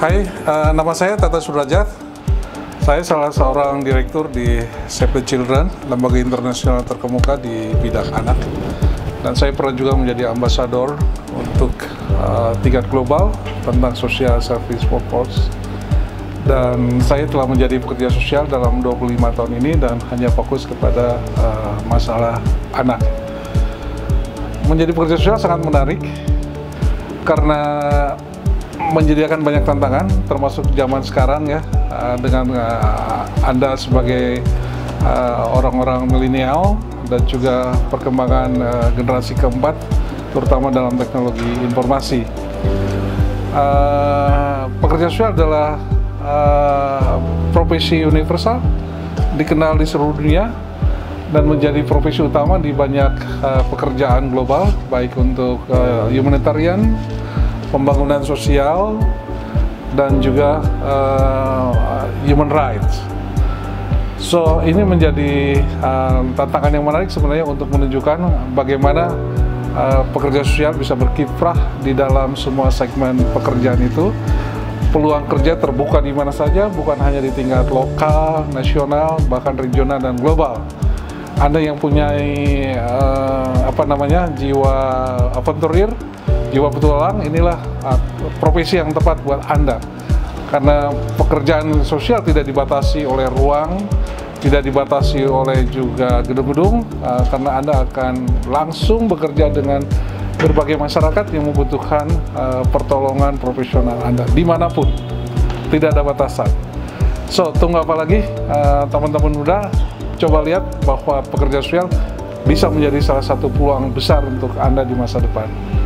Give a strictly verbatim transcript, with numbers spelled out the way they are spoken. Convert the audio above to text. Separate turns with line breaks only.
Hai, uh, nama saya Tata Sudrajat. Saya salah seorang direktur di Save the Children, lembaga internasional terkemuka di bidang anak. Dan saya pernah juga menjadi ambasador untuk uh, tingkat global tentang social service purpose. Dan saya telah menjadi pekerja sosial dalam dua puluh lima tahun ini dan hanya fokus kepada uh, masalah anak. Menjadi pekerja sosial sangat menarik karena menyediakan banyak tantangan, termasuk zaman sekarang ya, uh, dengan uh, Anda sebagai orang-orang uh, milenial dan juga perkembangan uh, generasi keempat, terutama dalam teknologi informasi. Uh, pekerja sosial adalah uh, profesi universal, dikenal di seluruh dunia, dan menjadi profesi utama di banyak uh, pekerjaan global, baik untuk uh, humanitarian, pembangunan sosial, dan juga uh, human rights. So, ini menjadi uh, tantangan yang menarik sebenarnya untuk menunjukkan bagaimana uh, pekerja sosial bisa berkiprah di dalam semua segmen pekerjaan itu. Peluang kerja terbuka di mana saja, bukan hanya di tingkat lokal, nasional, bahkan regional dan global. Anda yang punya uh, apa namanya jiwa aventurir, jiwa petualang, inilah uh, profesi yang tepat buat Anda. Karena pekerjaan sosial tidak dibatasi oleh ruang, tidak dibatasi oleh juga gedung-gedung, uh, karena Anda akan langsung bekerja dengan berbagai masyarakat yang membutuhkan uh, pertolongan profesional Anda, dimanapun, tidak ada batasan. So, tunggu apa lagi, teman-teman uh, muda, coba lihat bahwa pekerja sosial bisa menjadi salah satu peluang besar untuk Anda di masa depan.